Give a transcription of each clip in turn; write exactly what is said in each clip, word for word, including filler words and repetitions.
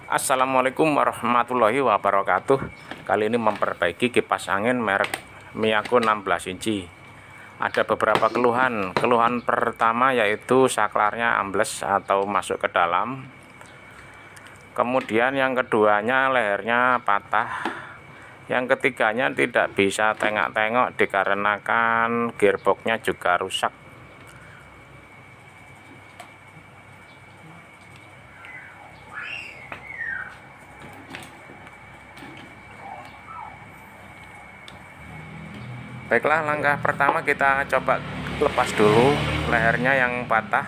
Assalamualaikum warahmatullahi wabarakatuh. Kali ini memperbaiki kipas angin merek Miyako enam belas inci. Ada beberapa keluhan. Keluhan pertama yaitu saklarnya ambles atau masuk ke dalam. Kemudian yang keduanya lehernya patah. Yang ketiganya tidak bisa tengok-tengok dikarenakan gearboxnya juga rusak. Baiklah, langkah pertama kita coba lepas dulu lehernya yang patah.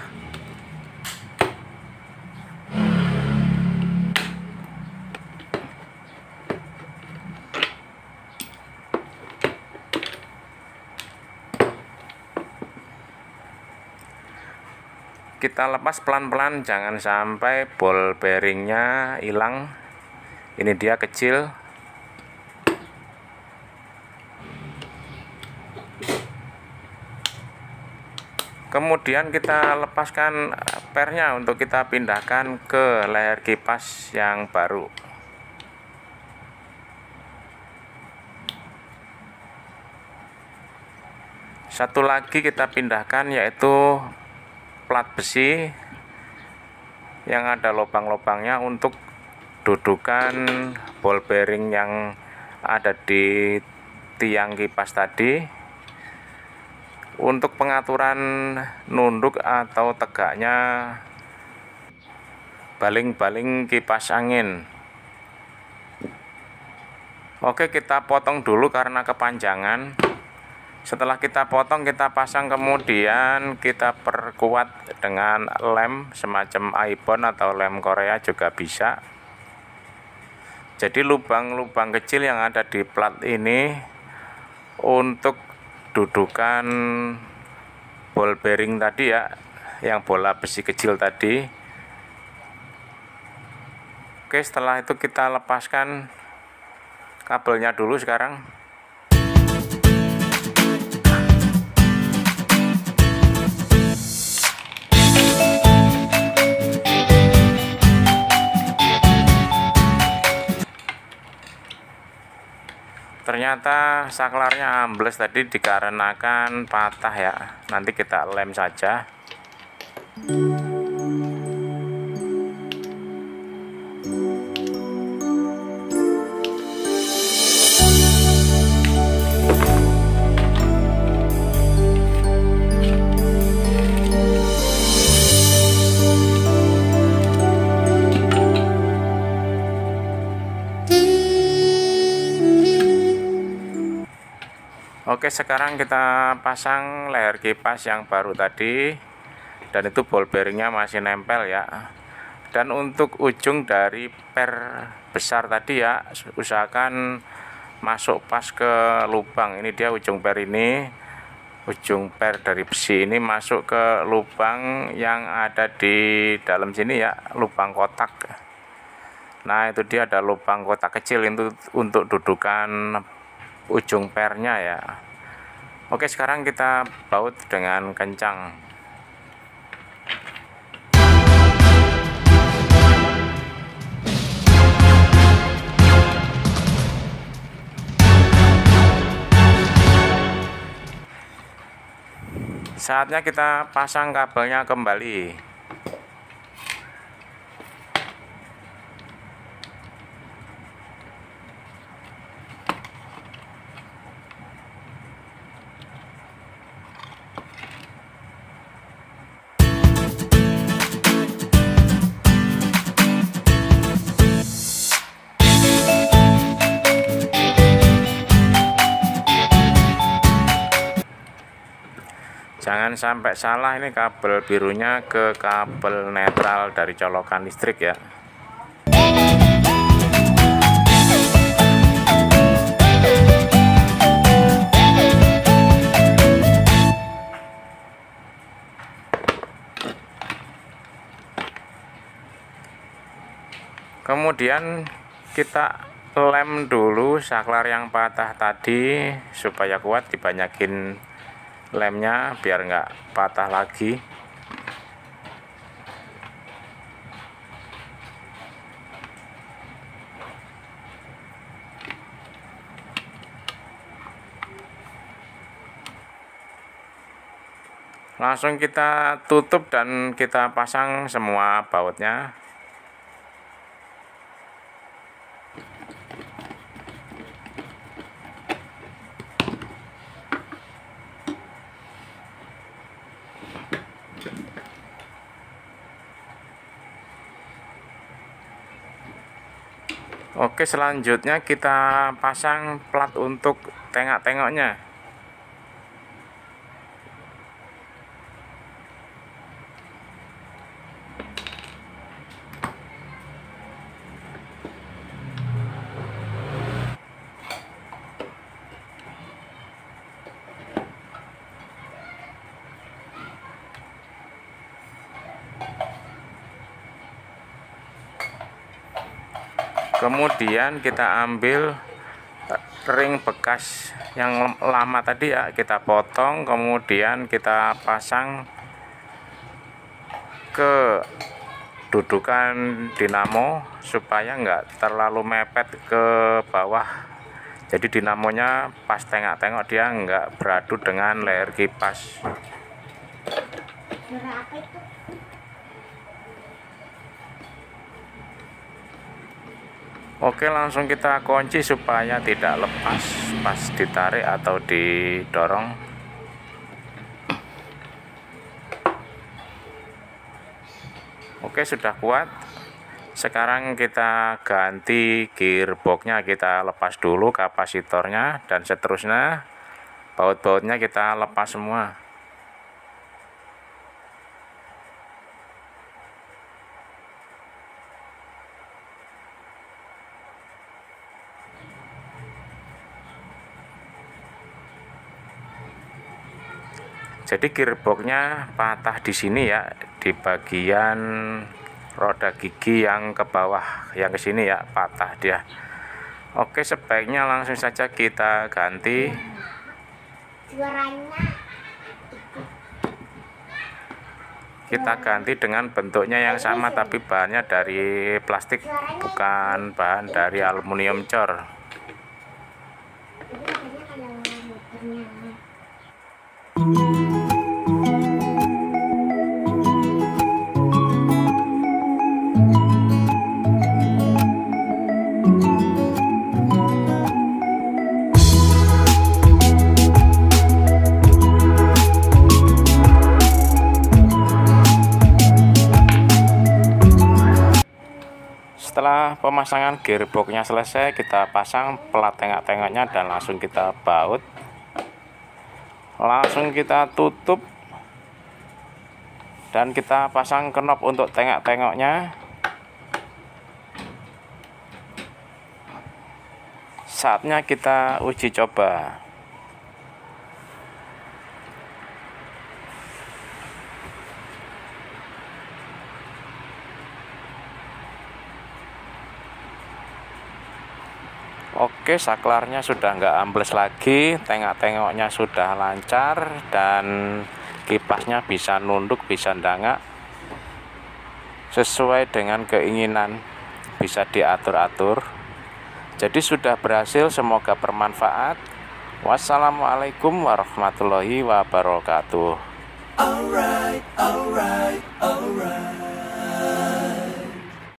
Kita lepas pelan-pelan, jangan sampai ball bearingnya hilang. Ini dia kecil. Kemudian kita lepaskan pernya untuk kita pindahkan ke leher kipas yang baru. Satu lagi kita pindahkan yaitu plat besi yang ada lubang-lubangnya untuk dudukan ball bearing yang ada di tiang kipas tadi. Untuk pengaturan nunduk atau tegaknya baling-baling kipas angin. Oke, kita potong dulu karena kepanjangan. Setelah kita potong, kita pasang, kemudian kita perkuat dengan lem semacam ibon atau lem Korea juga bisa. Jadi lubang-lubang kecil yang ada di plat ini untuk dudukan ball bearing tadi ya, yang bola besi kecil tadi. Oke, setelah itu kita lepaskan kabelnya dulu sekarang. Ternyata saklarnya ambles tadi dikarenakan patah ya. Nanti kita lem saja. Oke, sekarang kita pasang leher kipas yang baru tadi, dan itu ball bearingnya masih nempel ya. Dan untuk ujung dari per besar tadi ya, usahakan masuk pas ke lubang. Ini dia ujung per ini, ujung per dari besi ini masuk ke lubang yang ada di dalam sini ya, lubang kotak. Nah, itu dia ada lubang kotak kecil itu untuk dudukan ujung pernya ya. Oke, sekarang kita baut dengan kencang. Saatnya kita pasang kabelnya kembali. Jangan sampai salah, ini kabel birunya ke kabel netral dari colokan listrik ya. Kemudian kita lem dulu saklar yang patah tadi supaya kuat, dibanyakin lemnya biar nggak patah lagi. Langsung kita tutup dan kita pasang semua bautnya. Oke, selanjutnya kita pasang plat untuk tengak-tengoknya. Kemudian kita ambil ring bekas yang lama tadi ya, kita potong, kemudian kita pasang ke dudukan dinamo supaya enggak terlalu mepet ke bawah. Jadi dinamonya pas tengok-tengok dia enggak beradu dengan leher kipas. Oke, langsung kita kunci supaya tidak lepas pas ditarik atau didorong. Oke, sudah kuat. Sekarang kita ganti gearboxnya, kita lepas dulu kapasitornya dan seterusnya baut-bautnya kita lepas semua. Jadi gearboxnya patah di sini ya, di bagian roda gigi yang ke bawah, yang ke sini ya patah dia. Oke, sebaiknya langsung saja kita ganti. Kita ganti dengan bentuknya yang sama tapi bahannya dari plastik, bukan bahan dari aluminium cor. Setelah pemasangan gearboxnya selesai, kita pasang plat tengak-tengoknya dan langsung kita baut, langsung kita tutup dan kita pasang knop untuk tengak-tengoknya. Saatnya kita uji coba. Oke, saklarnya sudah nggak ambles lagi, tengak-tengoknya sudah lancar dan kipasnya bisa nunduk, bisa ndangak sesuai dengan keinginan, bisa diatur-atur. Jadi sudah berhasil, semoga bermanfaat. Wassalamualaikum warahmatullahi wabarakatuh. Alright, alright, alright.